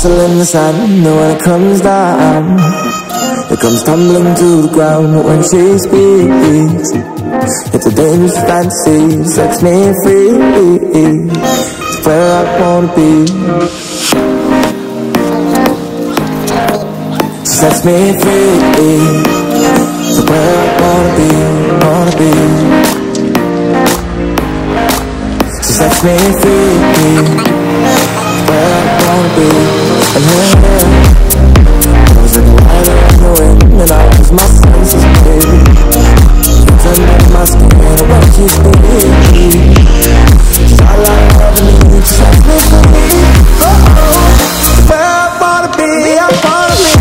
castle in the sand, and when it comes down, it comes tumbling to the ground. But when she speaks, it's a dangerous fantasy, sets me free. It's where I wanna be. She sets me free. It's where I wanna be, wanna be. She sets me free. Where I wanna be. And her hair was like a rider in the wind, and I lose my senses, baby. It's under my skin, and when she speaks, she's all like loving me. She sets me free. Oh, where I wanna be, I wanna be.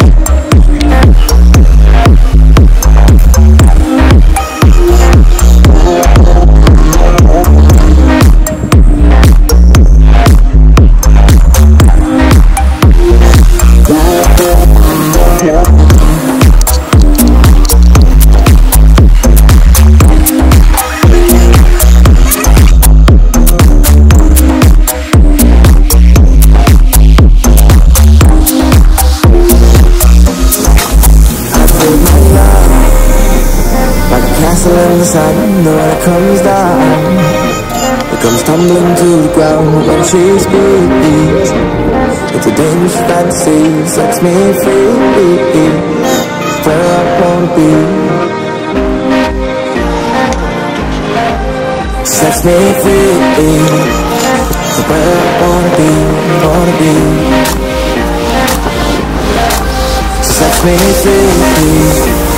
In the sand, and when it comes down, it comes tumbling to the ground. When she speaks, it's a dangerous fantasy, sets me free. Where I wanna be. She sets me free. Where I wanna be, wanna be. She sets me free.